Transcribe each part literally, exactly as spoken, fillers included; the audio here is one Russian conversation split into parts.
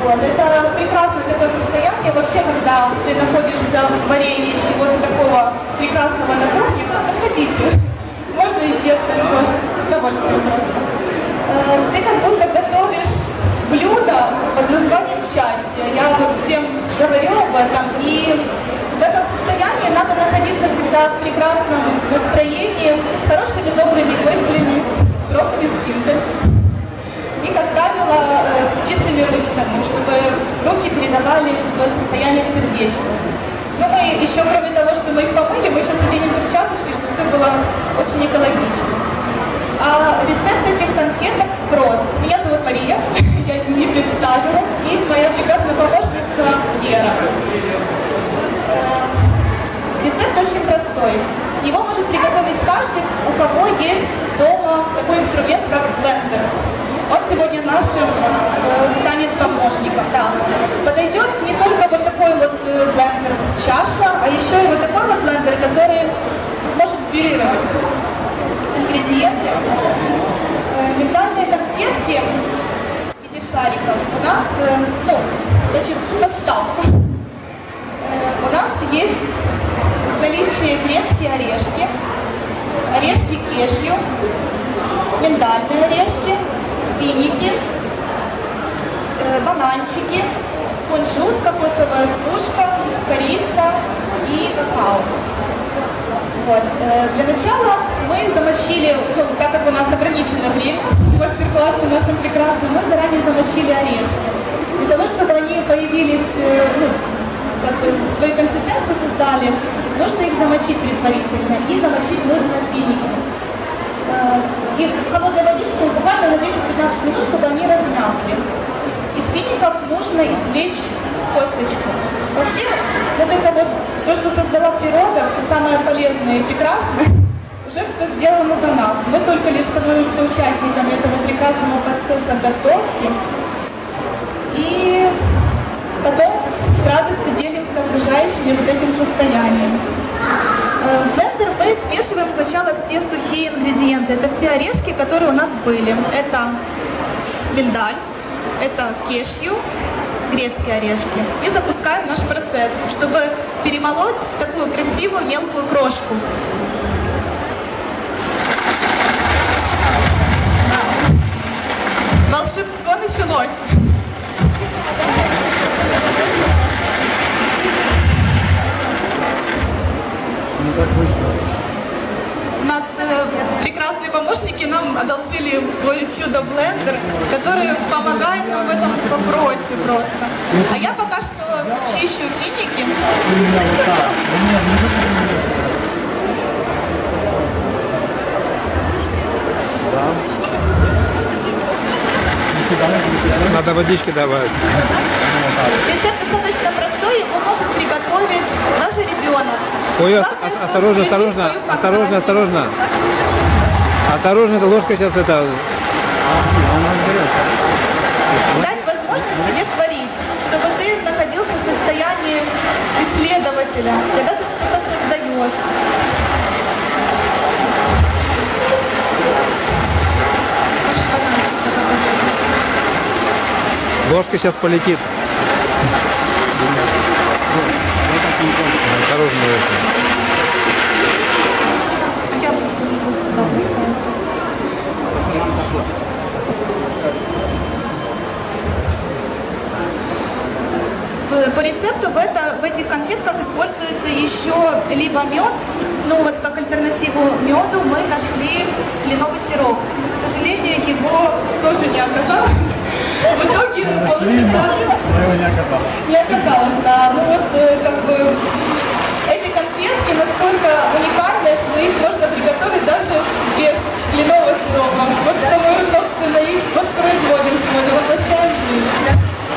Вот. Это прекрасное такое состояние. Вообще, когда ты находишься в варенье чего-то такого прекрасного на кухне, подходите. Можно и тесто тоже. Довольно просто. Ты как будто готовишь блюдо под названием счастье. Я вот всем говорю об этом. И в этом состоянии надо находиться всегда в прекрасном настроении, с хорошими добрыми мыслями, с ровными спинкой. И, как правило, с чистыми ручками, чтобы руки передавали свое состояние сердечно. Ну, мы еще, кроме того, что мы их помыли, мы еще надели перчаточки, чтобы все было очень экологично. А рецепт этих конфеток прост. Меня зовут Мария, я не представилась, и моя прекрасная помощница Лера. Рецепт очень простой. Его может приготовить каждый, у кого есть дома такой инструмент, как блендер. Он сегодня нашим э, станет помощником. Да. Подойдет не только вот такой вот э, блендер, чаша, а еще и вот такой вот блендер, который может пюрировать ингредиенты. Э, миндальные конфетки в виде шариков у нас, э, ну, значит, состав. Э, у нас есть в наличии грецкие орешки, орешки кешью, миндальные орешки, финики, э, бананчики, кунжут, кокосовая стружка, корица и какао. Вот. Э, для начала мы замочили, ну, так как у нас ограниченное время, мастер-классы нашим прекрасным, мы заранее замочили орешки. Для того, чтобы они появились, э, ну, как бы свою консистенцию создали, нужно их замочить предварительно и замочить нужно финики. И в холодной водичке буквально на десять-пятнадцать минут, чтобы они размякли. Из фиников нужно извлечь косточку. Вообще, вот это вот, то, что создала природа, все самое полезное и прекрасное, уже все сделано за нас. Мы только лишь становимся участниками этого прекрасного процесса готовки. И потом с радостью делимся окружающими вот этим состоянием. В блендер мы смешиваем сначала все сухие ингредиенты. Это все орешки, которые у нас были. Это миндаль, это кешью, грецкие орешки. И запускаем наш процесс, чтобы перемолоть в такую красивую мелкую крошку. Волшебство началось. У нас э, прекрасные помощники нам одолжили свой чудо-блендер, который помогает нам в этом вопросе просто. А я пока что чищу финики. Надо водички добавить. Рецепт достаточно простой, его может приготовить наш ребенок. Ой, осторожно, осторожно, осторожно, осторожно. Осторожно, эта ложка сейчас это... Дать возможность тебе творить, чтобы ты находился в состоянии исследователя, когда ты что-то создаешь. Ложка сейчас полетит. Осторожно. По рецепту в, это, в этих конфетках используется еще либо мед, ну вот как альтернативу меду мы нашли кленовый сироп. К сожалению, его тоже не оказалось. В итоге получится... не оказалось. Не оказалось, да. Ну вот как бы эти конфетки настолько уникальные, что их можно приготовить даже без кленового сиропа. Вот что мы, собственно, их воспроизводим сегодня, воплощаем в жизнь.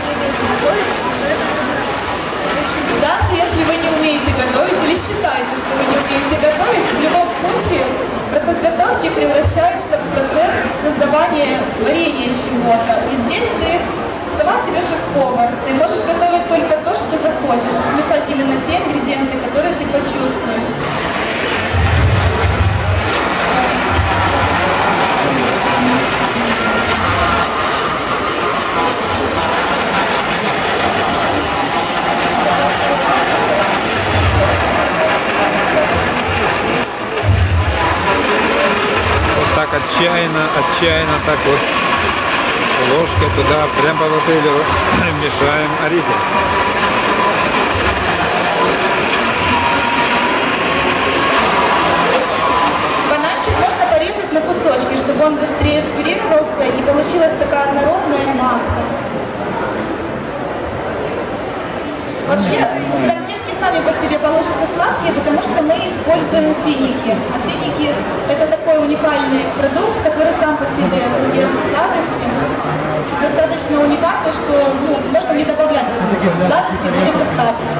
Даже если вы не умеете готовить или считаете, что вы не умеете готовить, в любом случае процесс готовки превращается в процесс создавания варенья из чего-то. И здесь ты сама себе шеф-повар. Ты можешь готовить только то, что захочешь. Смешать именно те ингредиенты, которые ты почувствуешь. отчаянно, отчаянно так вот ложкой туда, прям по бутылю мешаем орехи. Бананчик можно порезать на кусочки, чтобы он быстрее спирировался и получилась такая однородная масса. Вообще, конфетки сами по себе получатся сладкие, потому что мы используем финики. А финики – это такой уникальный продукт, который сам по себе содержит сладости. Достаточно уникальный, что ну, можно не добавлять сладости, будет достаточно.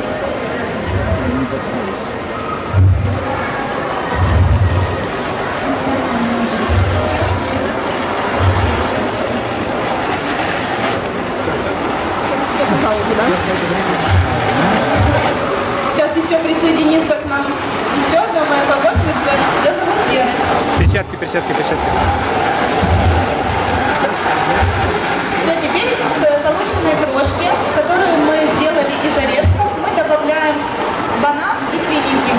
Сейчас еще присоединится к нам еще одна моя помощница, ее зовут Геночка. Перчатки, перчатки, перчатки. Но теперь к полученной крошке, которую мы сделали из орешков, мы добавляем банан и финики.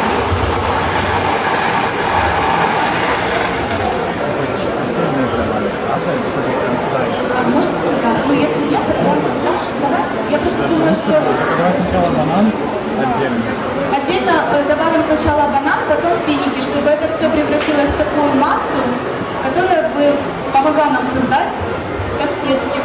А может сюда? Ну если нет, тогда давай. Я просто думаю, что... Давай сначала банан отдельно. Отдельно э, добавим сначала банан, потом финики, чтобы это все превратилось в такую массу, которая бы помогла нам создать конфетки.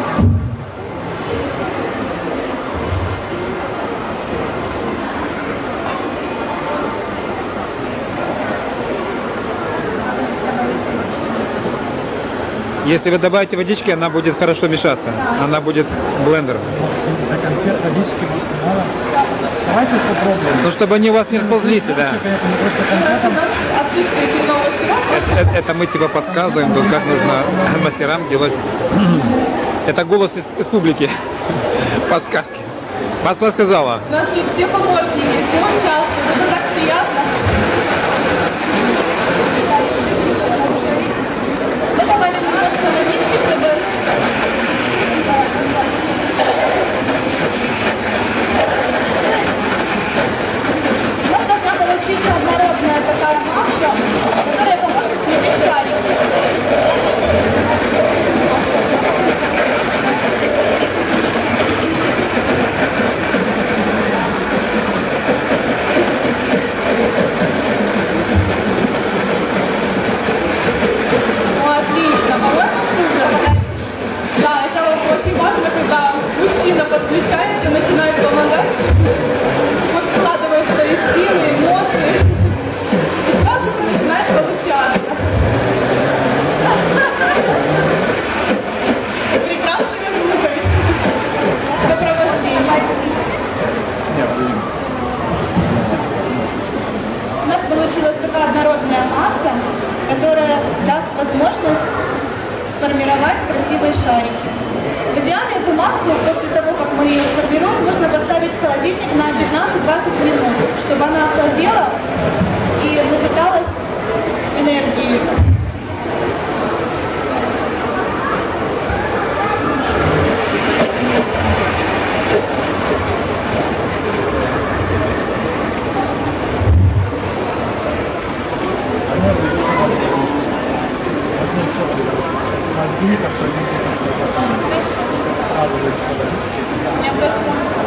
Если вы добавите водички, она будет хорошо мешаться. Она будет блендером. Для конфет водички больше не надо. Давайте попробуем. Ну, чтобы они у вас не сползлись, да. Конечно, не просто конфетам. Отсутствие пивного сиропа. Это, это мы типа подсказываем, тут как нужно мастерам делать. Это голос из, из публики. Подсказки. Вас подсказала. У нас тут все помощники, все участвуют. Это так приятно. Мы добавим немножко водички, чтобы... У нас должна получиться однородная такая масса, которая поможет слепить шарики. Ну, отлично, по-моему, супер. Да, это очень важно, когда мужчина подключается и начинает помогать. Он вкладывает свои силы, эмоции. И сразу все начинает получаться. Прекрасными звуками. Сопровождение. У нас получилась такая однородная масса, которая даст возможность сформировать красивые шарики. В идеале эту массу после того, как мы ее сформируем, нужно поставить в холодильник на пятнадцать-двадцать минут, чтобы она охладела и напиталась энергией. Мне просто...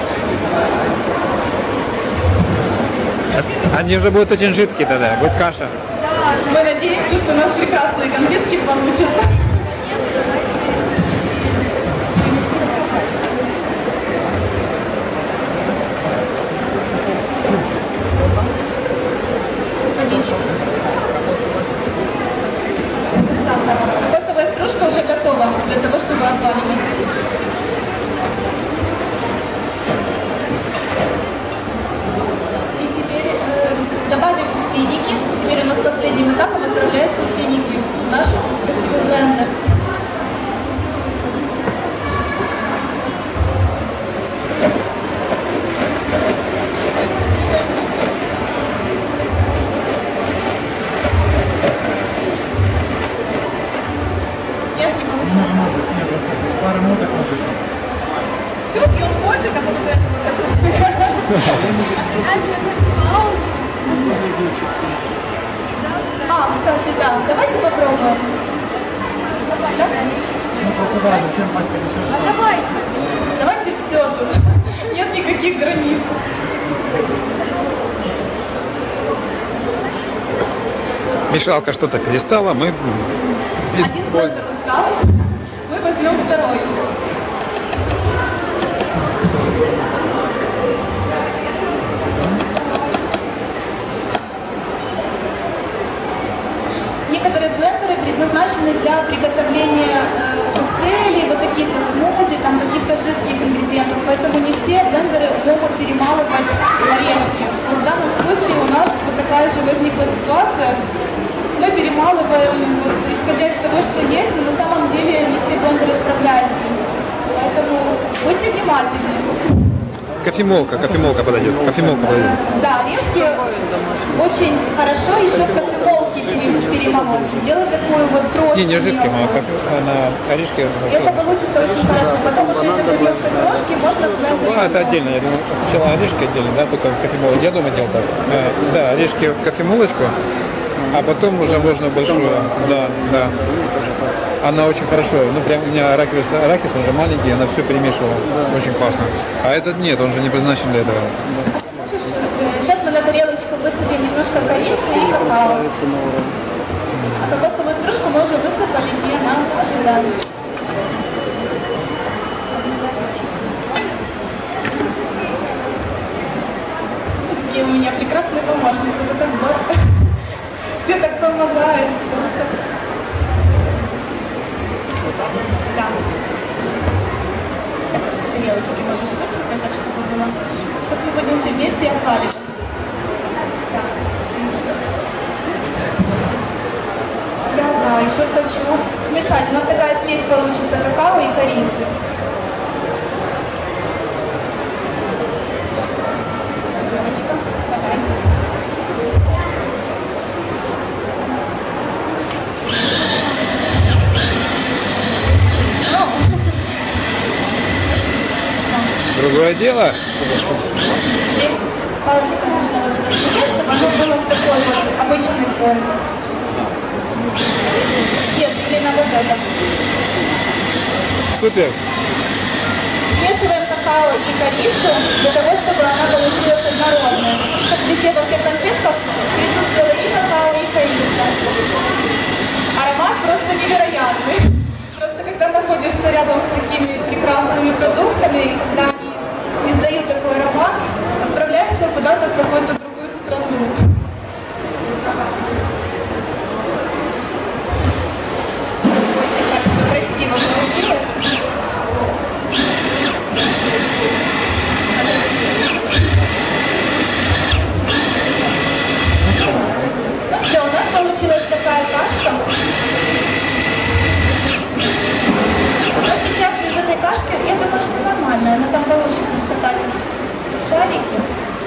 Они же будут очень жидкие тогда, будет каша. Мы надеемся, что у нас прекрасные конфетки получатся. Кокосовая стружка уже готова для того, чтобы обваливать. И теперь э, добавим финики. Теперь у нас последним этапом отправляются финики в наш красивый блендер. Нет, не получилось. Нет, просто пару минут может. Все, и он ходит, как он А, кстати, да, давайте попробуем. Ну, просто да, зачем мастер еще? Давайте. Давайте все тут. Нет никаких границ. Мешалка что-то перестала, мы Один центр устал. Мы возьмем второй. Некоторые блендеры предназначены для приготовления э, коктейлей, вот таких вот смузи, там каких-то жидких ингредиентов, поэтому не все блендеры могут перемалывать орешки. Вот в данном случае у нас вот такая же возникла ситуация. Мы перемалываем, вот, исходя из того, что есть, но на самом деле не все блендеры справляются. Поэтому будьте внимательны. кофемолка, кофемолка подойдет, кофемолка подойдет. Да, орешки очень хорошо еще в кофемолке перемолоть. Делать такую вот крошку. Не, не жидким, а кофе, а на орешке. Это получится очень хорошо, потому что если добьем крошки, можно в блендере. А, это отдельно, я думаю, сначала орешки отдельно, да, только кофемолку. Я дома делал так. А, да, орешки в кофемолочку, а потом уже можно большую, да, да. Она очень хорошо, ну прям у меня арахис, арахис, он же маленький, она все перемешивала, очень классно. А этот нет, он же не предназначен для этого. Сейчас мы на тарелочку высыпем немножко корицы и какао. А кокосовую стружку мы уже высыпали не на ожидание. Какие у меня прекрасные помощницы, это так здорово. Все так помогают. Да. Так, с тарелочки можешь высыпать, так чтобы было. Сейчас мы будем все вместе обваливать. Да, да, да, еще хочу смешать. У нас такая смесь получится какао и корицы. Девочка, давай. Другое дело. Теперь палочкой можно вот это смешать, чтобы оно было в такой вот обычной форме. Нет, или на вот это. Супер. Смешиваем какао и корицу для того, чтобы она получилась однородной. Чтобы везде во всех конфетках присутствовало и какао, и корица. Аромат просто невероятный. Просто когда находишься рядом с такими прекрасными продуктами, когда они издают такой аромат, отправляешься куда-то в какую-то другую страну. Очень хорошо, красиво получилось. Ну все, у нас получилась такая кашка. Но сейчас из этой кашки, я думаю, что нормально, она там получится скатать шарики.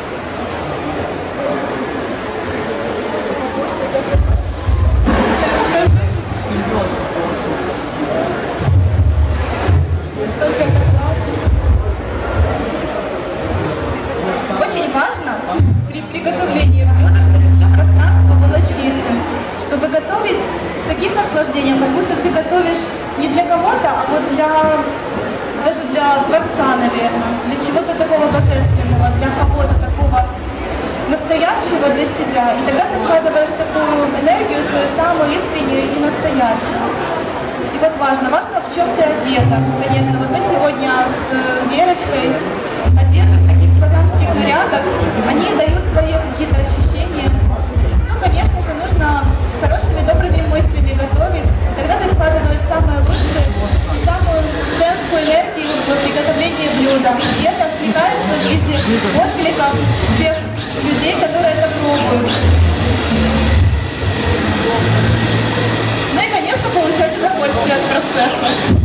Очень важно при приготовлении блюда, чтобы все пространство было чистым, чтобы готовить с таким наслаждением, как будто ты готовишь не для кого-то, а вот для, даже для Творца, наверное, для чего-то такого божественного, для кого-то такого настоящего для себя. И тогда ты вкладываешь такую энергию свою самую искреннюю и настоящую. И вот важно, важно, в чем ты одета. Конечно, вот мы сегодня с Верочкой одеты в таких славянских нарядах, они дают свои какие-то ощущения. Ну, конечно же, нужно с хорошими, добрыми мыслями готовить. Тогда ты вкладываешь самое лучшее, самую женскую энергию в приготовлении блюда. И это откликается в виде отклика тех людей, которые это пробуют. Ну и, конечно, получать удовольствие от процесса.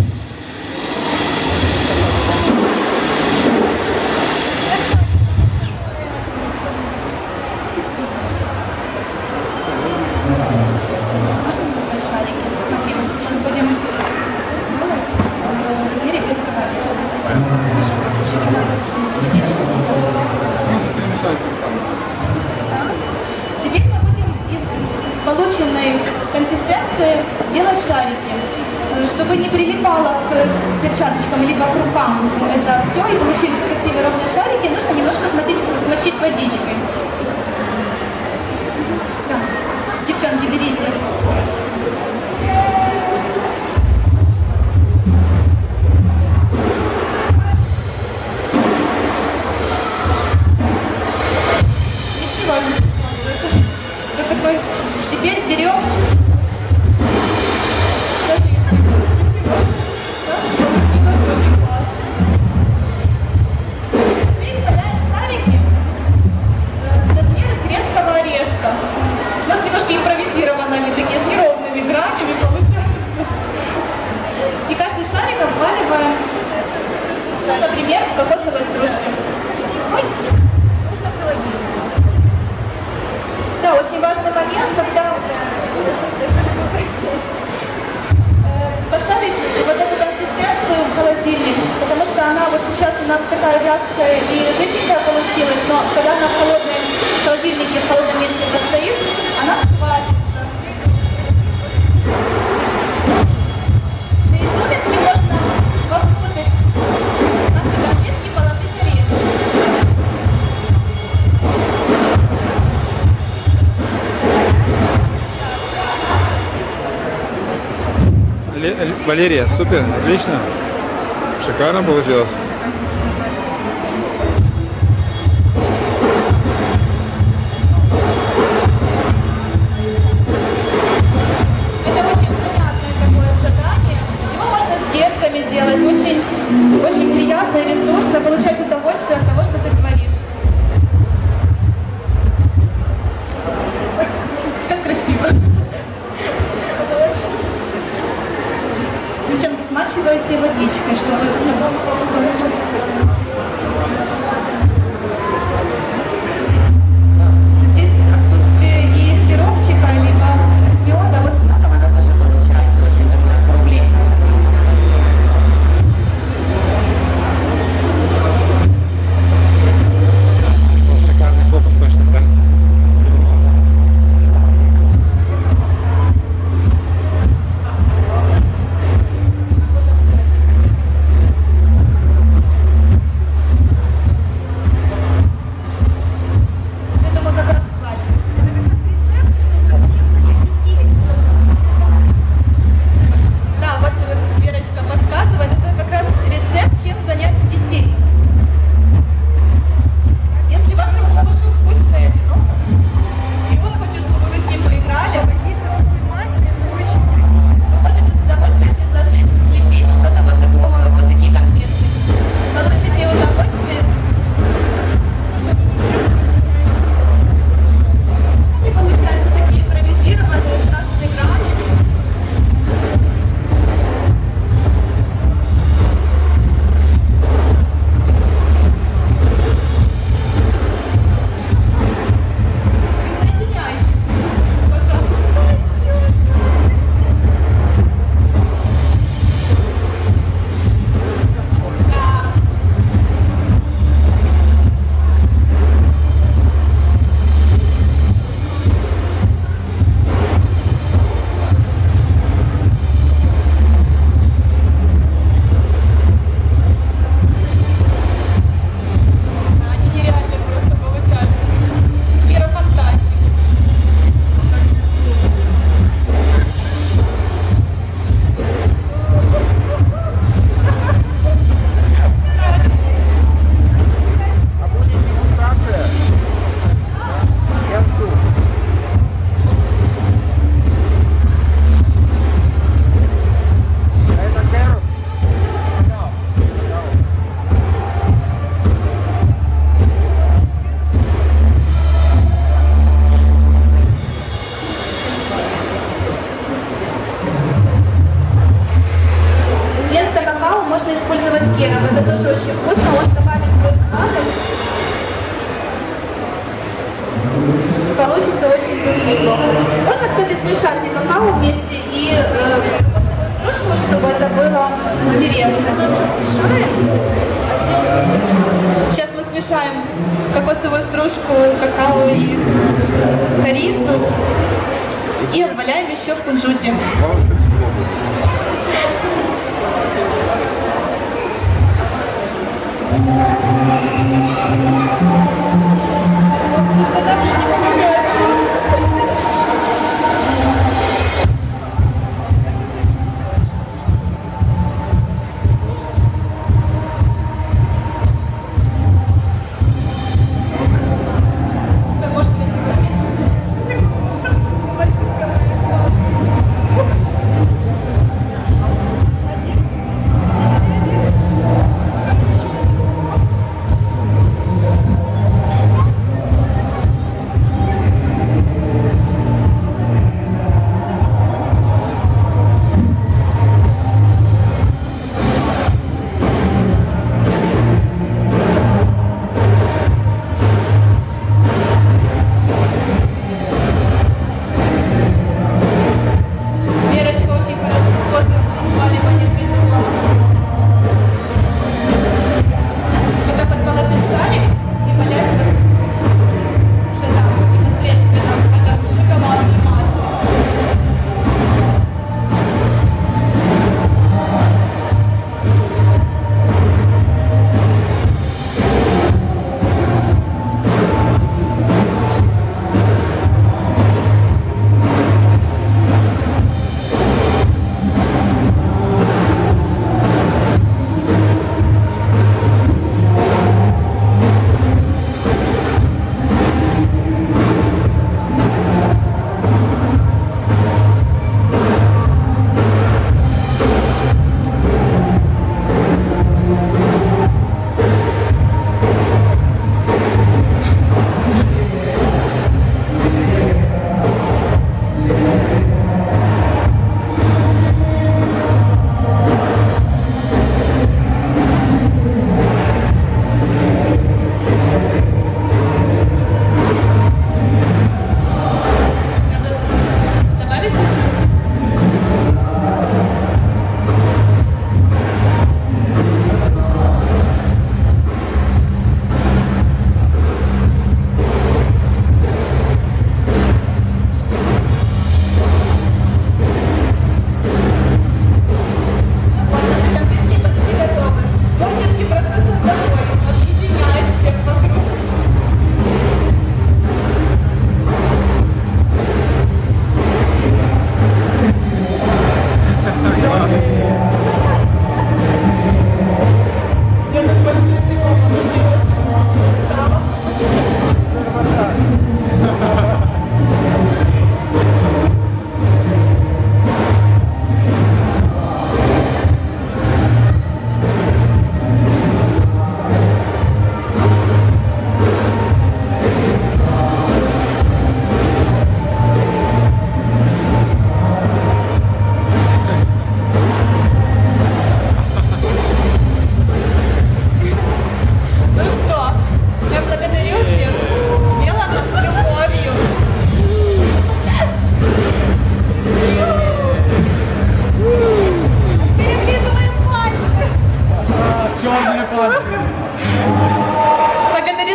Теперь мы будем из полученной консистенции делать шарики. гладкая и жиденькая получилась, но когда она в холодном холодильнике, в холодном месте постоит, она схватится. Для изюминки можно вовнутрь нашей конфетки положить орешки. Валерия, супер, отлично. Шикарно получилось. Это очень приятное такое задание. Его можно с детками делать. Очень, очень приятно и ресурсно получать удовольствие от того, что ты творишь. Ой, как красиво. Причем смачиваете водичкой, чтобы ну, получить. Здесь отсутствие и сиропчика, либо меда, вот с медом она тоже получается очень такое скругление. Шикарный фокус точно, да? Это мы как раз платим. Да, вот э, Верочка подсказывает, это как раз рецепт, чем занять детей. Если вашему мужу скучно и одиноко, и он хочет, чтобы вы с ним поиграли, вы можете с удовольствием предложить слепить что-то вот такого, вот такие конфеты. Получите удовольствие. Они получаются такие импровизированные, с разными гранями. Присоединяйтесь, пожалуйста. Да. Они нереально просто получаются. Мира фантастики. А будет дегустация? Я жду. А это Кэрол? Вместо какао можно использовать керов. Это тоже очень вкусно. Он добавит свой сладость. Получится очень вкусно. Можно, кстати, смешать и какао вместе, и э, стружку, чтобы это было интересно. Сейчас мы смешаем кокосовую стружку, какао и корицу. И обваляем еще в кунжуте.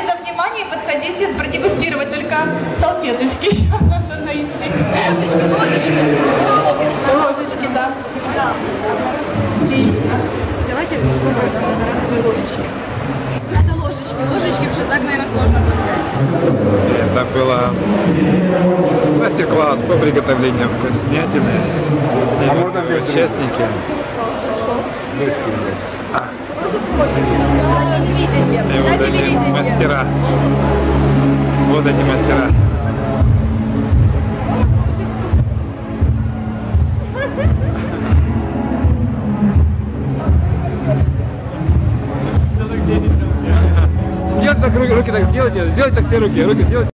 за внимание, подходите продегустировать, только салфеточки еще надо найти. Ложечки, ложечки. Ложечки, да. Отлично. Давайте попросим одноразовые ложечки. Надо ложечки. Ложечки уже так, наверное, сложно взять. Это было мастер-класс по приготовлению вкуснятины. И А вот можно такие взять участники. И вот эти мастера. Вот эти мастера. Сделать так руки, руки так сделайте, сделайте так все руки, руки сделайте.